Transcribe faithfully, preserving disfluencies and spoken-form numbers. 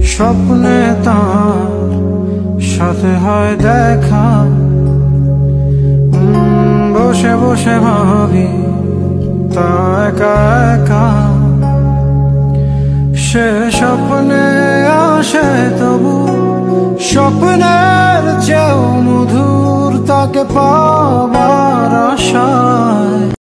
স্বপ্নে তার সাথে হয় দেখা, বসে বসে ভাবি তা একা একা। সে স্বপ্নে আসে তবু স্বপ্নের চেয়েও মধুর তাকে পাবার আশায়।